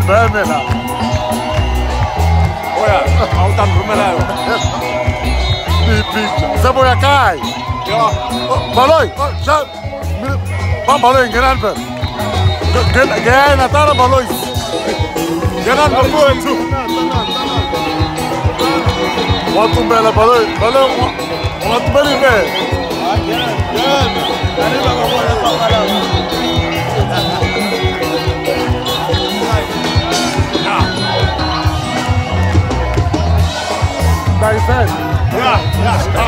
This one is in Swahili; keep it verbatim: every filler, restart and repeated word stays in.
bene là. Oya, autan rumelero. Di pizza. Se vuoi a Kai. Ja. Baloi, ja. Mam baloi genan per. Giyani natara baloi. Genan baloi tu. Waktu bela baloi, baloi. Waktu beli be. Jangan, jangan. Dari bawah boleh pakai. Dai sen. Ja, ja.